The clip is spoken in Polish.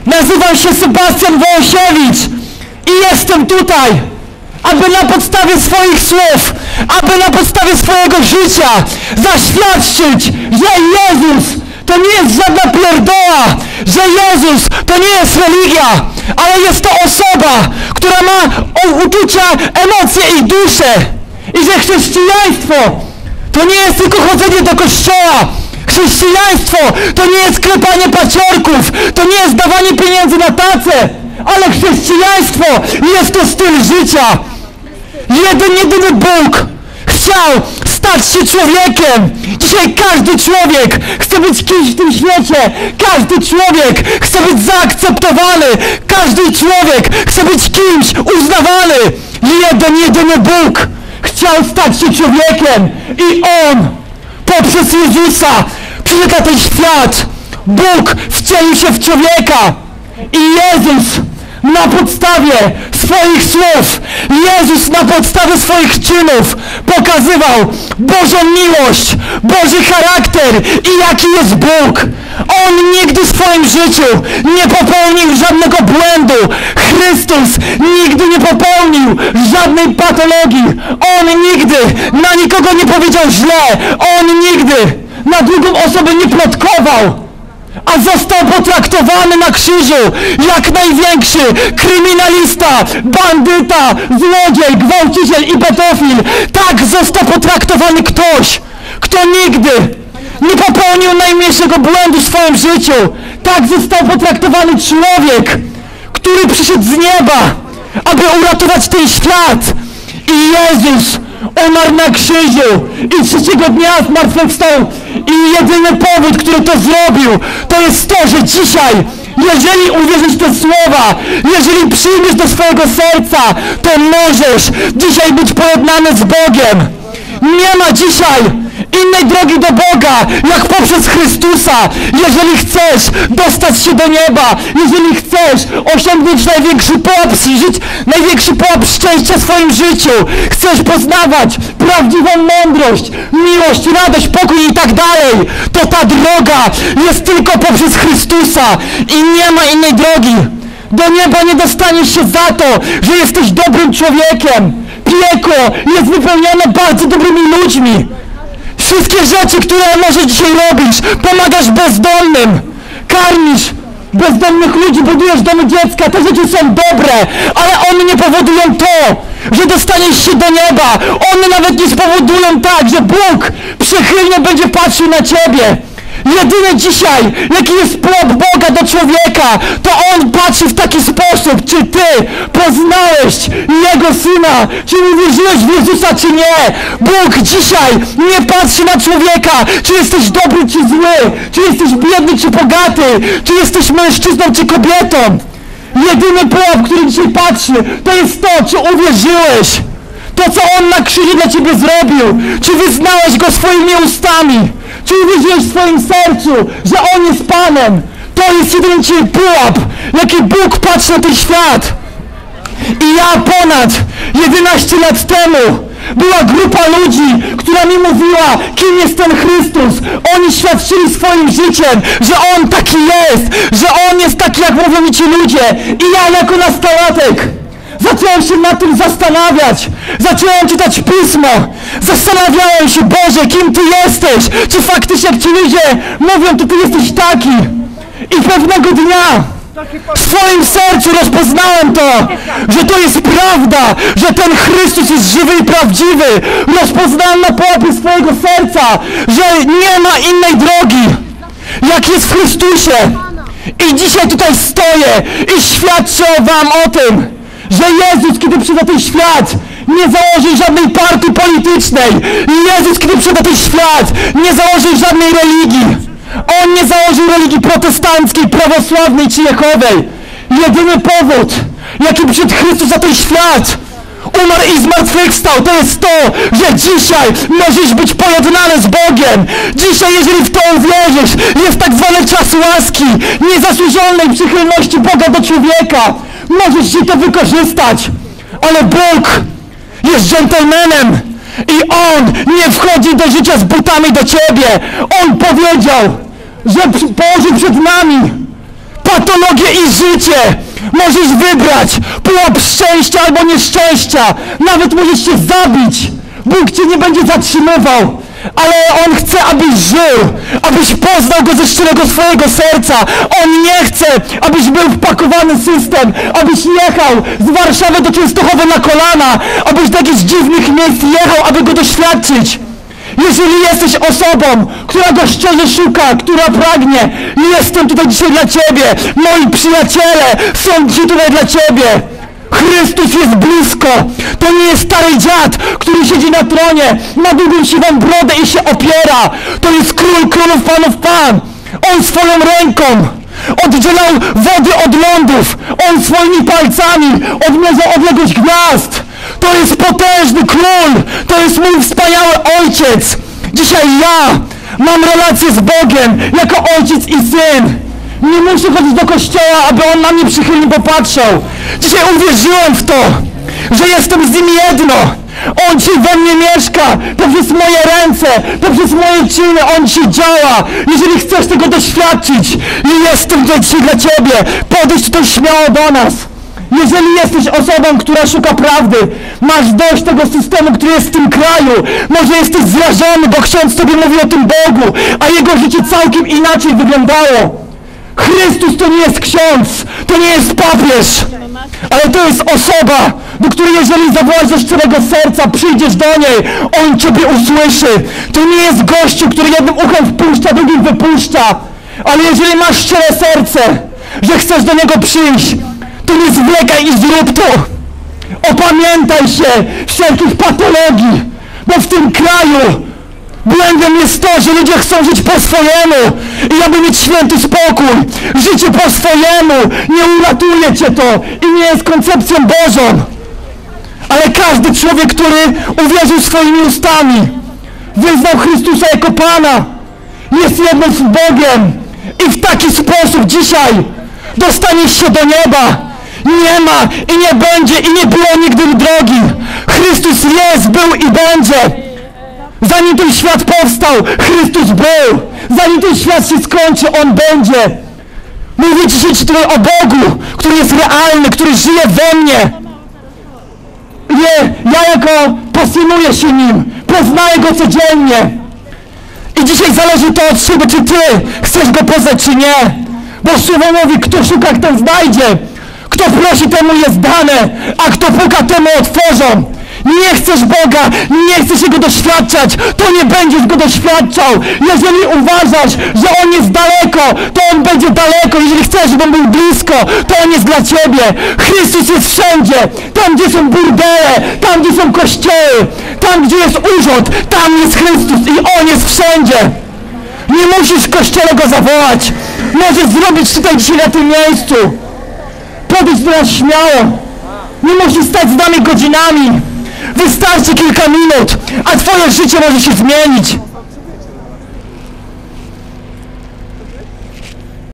Nazywam się Sebastian Wołosiewicz i jestem tutaj, aby na podstawie swoich słów, aby na podstawie swojego życia zaświadczyć, że Jezus to nie jest żadna pierdoła, że Jezus to nie jest religia, ale jest to osoba, która ma uczucia, emocje i duszę. I że chrześcijaństwo to nie jest tylko chodzenie do kościoła. Chrześcijaństwo to nie jest klepanie paciorków, to nie jest dawanie pieniędzy na tacę, ale chrześcijaństwo jest to styl życia. Jedyny Bóg chciał stać się człowiekiem. Dzisiaj każdy człowiek chce być kimś w tym świecie. Każdy człowiek chce być zaakceptowany. Każdy człowiek chce być kimś uznawany. Jedyny Bóg chciał stać się człowiekiem i On poprzez Jezusa przyszedł na ten świat. Bóg wcielił się w człowieka i Jezus na podstawie swoich słów, Jezus na podstawie swoich czynów pokazywał Bożą miłość, Boży charakter i jaki jest Bóg. On nigdy w swoim życiu nie popełnił żadnego błędu. Chrystus nigdy nie popełnił żadnej patologii. On nigdy na nikogo nie powiedział źle. On nigdy na drugą osobę nie plotkował. A został potraktowany na krzyżu jak największy kryminalista, bandyta, złodziej, gwałciciel i pedofil. Tak został potraktowany ktoś, kto nigdy nie popełnił najmniejszego błędu w swoim życiu. Tak został potraktowany człowiek, który przyszedł z nieba, aby uratować ten świat. I Jezus umarł na krzyżu i trzeciego dnia zmartwychwstał. I jedyny powód, który to zrobił, to jest to, że dzisiaj, jeżeli uwierzysz w te słowa, jeżeli przyjmiesz do swojego serca, to możesz dzisiaj być pojednany z Bogiem. Nie ma dzisiaj innej drogi do Boga, jak poprzez Chrystusa. Jeżeli chcesz dostać się do nieba, jeżeli chcesz osiągnąć największy pułap szczęścia w swoim życiu, chcesz poznawać prawdziwą mądrość, miłość, radość, pokój i tak dalej, to ta droga jest tylko poprzez Chrystusa i nie ma innej drogi. Do nieba nie dostaniesz się za to, że jesteś dobrym człowiekiem. Piekło jest wypełnione bardzo dobrymi ludźmi. Wszystkie rzeczy, które możesz dzisiaj robić, pomagasz bezdomnym, karmisz bezdomnych ludzi, budujesz domy dziecka, te rzeczy są dobre, ale one nie powodują to, że dostaniesz się do nieba. One nawet nie spowodują tak, że Bóg przychylnie będzie patrzył na ciebie. Jedyny dzisiaj, jaki jest plot Boga do człowieka, to On patrzy w taki sposób, czy ty poznałeś Jego Syna, czy uwierzyłeś w Jezusa, czy nie. Bóg dzisiaj nie patrzy na człowieka, czy jesteś dobry, czy zły, czy jesteś biedny, czy bogaty, czy jesteś mężczyzną, czy kobietą. Jedyny pułap, który dzisiaj patrzy, to jest to, czy uwierzyłeś to, co On na krzyżu dla ciebie zrobił, czy wyznałeś Go swoimi ustami, czy uwierzyłeś w swoim sercu, że On jest Panem. To jest jedyny dzisiaj pułap, jaki Bóg patrzy na ten świat. I ja ponad 11 lat temu była grupa ludzi, która mi mówiła, kim jest ten Chrystus. Oni świadczyli swoim życiem, że On taki jest, że On jest taki, jak mówią mi ci ludzie. I ja jako nastolatek zacząłem się nad tym zastanawiać. Zacząłem czytać Pismo. Zastanawiałem się, Boże, kim Ty jesteś? Czy faktycznie jak ci ludzie mówią, to Ty jesteś taki? I pewnego dnia w swoim sercu rozpoznałem to, że to jest prawda, że ten Chrystus jest żywy i prawdziwy. Rozpoznałem na pułapie swojego serca, że nie ma innej drogi, jak jest w Chrystusie. I dzisiaj tutaj stoję i świadczę wam o tym, że Jezus, kiedy przyszedł na ten świat, nie założył żadnej partii politycznej. Jezus, kiedy przyszedł na ten świat, nie założył żadnej religii. On nie założył religii protestanckiej, prawosławnej czy Jehowej. Jedyny powód, jaki przyszedł Chrystus na ten świat, umarł i zmartwychwstał, to jest to, że dzisiaj możesz być pojednany z Bogiem. Dzisiaj, jeżeli w to uwierzysz, jest tak zwany czas łaski, niezasłużonej przychylności Boga do człowieka. Możesz się to wykorzystać, ale Bóg jest dżentelmenem i On nie wchodzi do życia z butami do ciebie. On powiedział, że położył przed nami patologię i życie. Możesz wybrać pułap szczęścia albo nieszczęścia. Nawet możesz się zabić. Bóg cię nie będzie zatrzymywał. Ale On chce, abyś żył, abyś poznał Go ze szczerego swojego serca. On nie chce, abyś był wpakowany w system, abyś jechał z Warszawy do Częstochowy na kolana, abyś do jakichś dziwnych miejsc jechał, aby Go doświadczyć. Jeżeli jesteś osobą, która Go szczerze szuka, która pragnie, jestem tutaj dzisiaj dla Ciebie. Moi przyjaciele są dzisiaj tutaj dla Ciebie. Chrystus jest blisko. To nie jest stary dziad, który siedzi na tronie, ma długą siwą brodę i się opiera. To jest Król Królów, Panów Pan. On swoją ręką oddzielał wody od lądów. On swoimi palcami odmierzał odległość gwiazd. To jest potężny Król. To jest mój wspaniały Ojciec. Dzisiaj ja mam relację z Bogiem jako Ojciec i Syn. Nie muszę chodzić do kościoła, aby On na mnie przychylnie popatrzał. Dzisiaj uwierzyłem w to, że jestem z Nim jedno. On dzisiaj we mnie mieszka, poprzez moje ręce, poprzez moje czyny On dzisiaj działa. Jeżeli chcesz tego doświadczyć, jestem tutaj dzisiaj dla Ciebie. Podejdź tutaj śmiało do nas. Jeżeli jesteś osobą, która szuka prawdy, masz dość tego systemu, który jest w tym kraju, może jesteś zrażony, bo ksiądz Tobie mówi o tym Bogu, a jego życie całkiem inaczej wyglądało. Chrystus to nie jest ksiądz, to nie jest papież, ale to jest osoba, do której jeżeli zawołasz ze szczerego serca, przyjdziesz do niej, On Ciebie usłyszy. To nie jest gościu, który jednym uchem wpuszcza, drugim wypuszcza, ale jeżeli masz szczere serce, że chcesz do Niego przyjść, to nie zwlekaj i zrób to. Opamiętaj się wszelkich patologii, bo w tym kraju błędem jest to, że ludzie chcą żyć po swojemu i aby mieć święty spokój. Życie po swojemu nie uratuje Cię to i nie jest koncepcją Bożą. Ale każdy człowiek, który uwierzył swoimi ustami, wyznał Chrystusa jako Pana, jest jednym z Bogiem i w taki sposób dzisiaj dostaniesz się do nieba. Nie ma i nie będzie i nie było nigdy drogi. Chrystus jest, był i będzie. Zanim ten świat powstał, Chrystus był. Zanim ten świat się skończy, On będzie. Mówię dzisiaj tutaj o Bogu, który jest realny, który żyje we mnie. Ja jako pasjonuję się Nim, poznaję Go codziennie. I dzisiaj zależy to od Ciebie, czy Ty chcesz Go poznać, czy nie. Bo Słowo mówi, kto szuka, ten znajdzie. Kto prosi, temu jest dane, a kto puka, temu otworzą. Nie chcesz Boga, nie chcesz Jego doświadczać, to nie będziesz Go doświadczał. Jeżeli uważasz, że On jest daleko, to On będzie daleko. Jeżeli chcesz, żeby On był blisko, to On jest dla Ciebie. Chrystus jest wszędzie. Tam, gdzie są burdele, tam, gdzie są kościoły, tam, gdzie jest urząd, tam jest Chrystus i On jest wszędzie. Nie musisz w kościele Go zawołać. Możesz zrobić tutaj dzisiaj na tym miejscu. Podejdź do nas śmiało. Nie musisz stać z nami godzinami. Wystarczy kilka minut, a Twoje życie może się zmienić.